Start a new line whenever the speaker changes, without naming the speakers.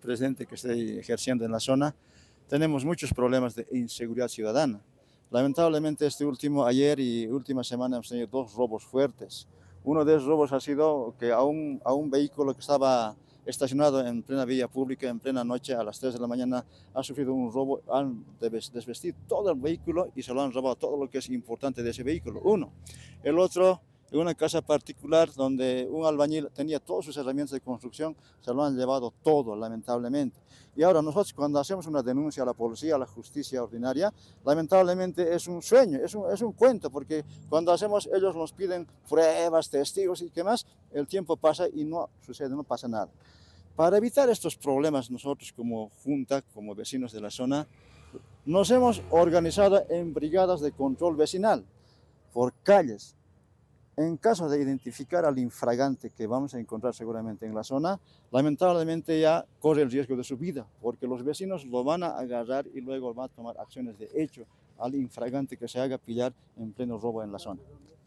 presidente que estoy ejerciendo en la zona, tenemos muchos problemas de inseguridad ciudadana. Lamentablemente ayer y última semana hemos tenido dos robos fuertes. Uno de esos robos ha sido que a un vehículo que estaba estacionado en plena vía pública, en plena noche, a las 3 de la mañana, ha sufrido un robo, han desvestido todo el vehículo y se lo han robado todo lo que es importante de ese vehículo. Uno. El otro, en una casa particular donde un albañil tenía todas sus herramientas de construcción, se lo han llevado todo, lamentablemente. Y ahora nosotros cuando hacemos una denuncia a la policía, a la justicia ordinaria, lamentablemente es un sueño, es un cuento, porque cuando hacemos, ellos nos piden pruebas, testigos y qué más, el tiempo pasa y no sucede, no pasa nada. Para evitar estos problemas, nosotros como Junta, como vecinos de la zona, nos hemos organizado en brigadas de control vecinal por calles. En caso de identificar al infragante que vamos a encontrar seguramente en la zona, lamentablemente ya corre el riesgo de su vida, porque los vecinos lo van a agarrar y luego van a tomar acciones de hecho al infragante que se haga pillar en pleno robo en la zona.